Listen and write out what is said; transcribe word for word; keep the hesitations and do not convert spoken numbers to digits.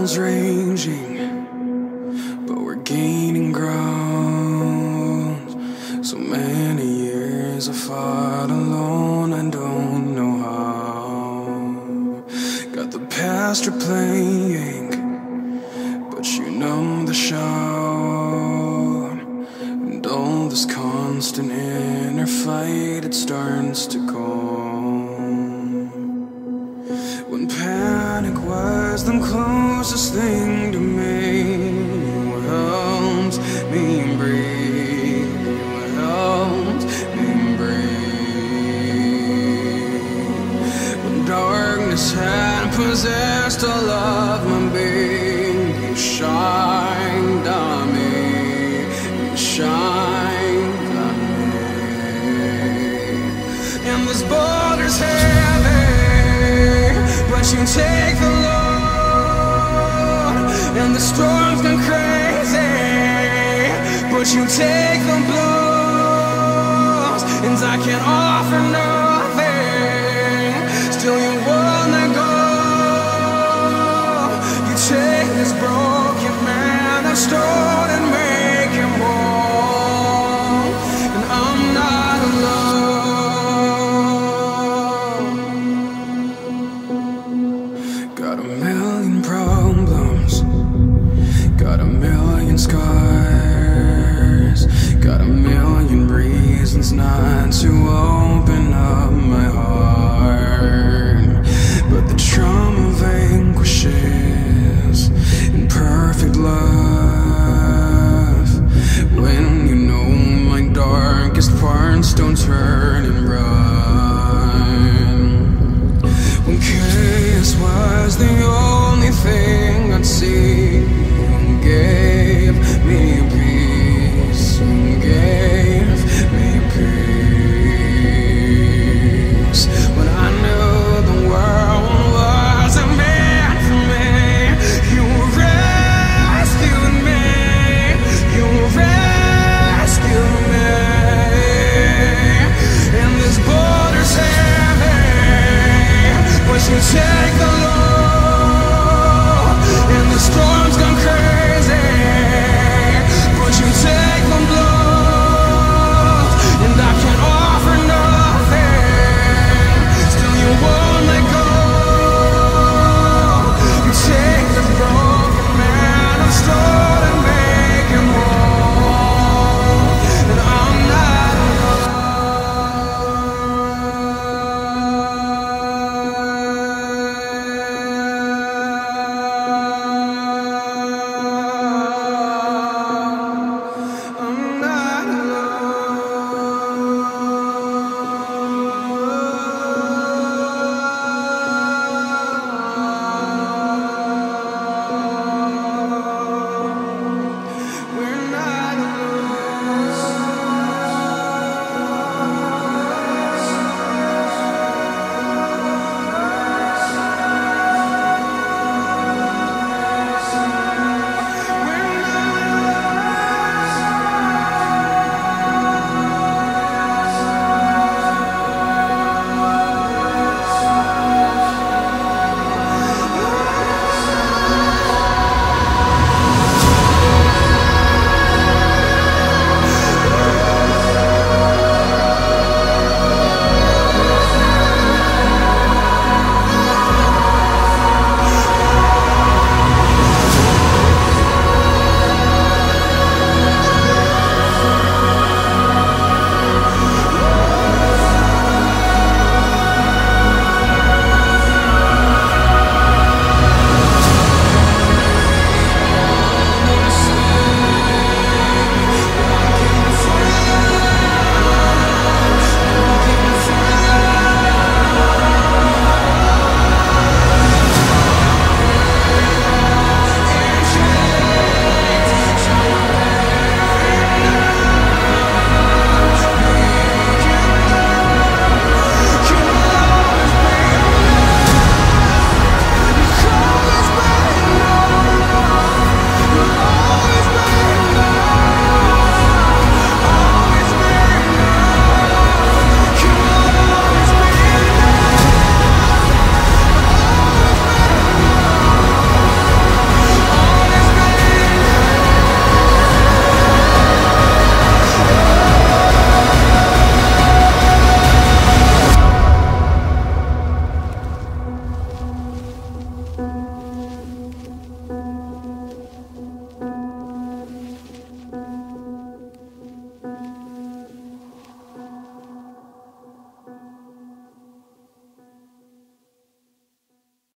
battles raging, but we're gaining ground. So many years I fought alone, I don't know how. Got the past replaying, but you numb the shout. And all this constant inner fight, it starts to calm. When panic was the closest thing to me, you helped me breathe, you helped me breathe. When darkness had possessed all of my being, you shined on me, you shined on me. And this boulder's heavy, but you take the load. And the storm's gone crazy, but you take the blows. And I can offer nothing, still you won't let go. You take this broken man of stone and make him whole. And I'm not alone. Got a million problems, got a million scars, got a million reasons not to open up my heart.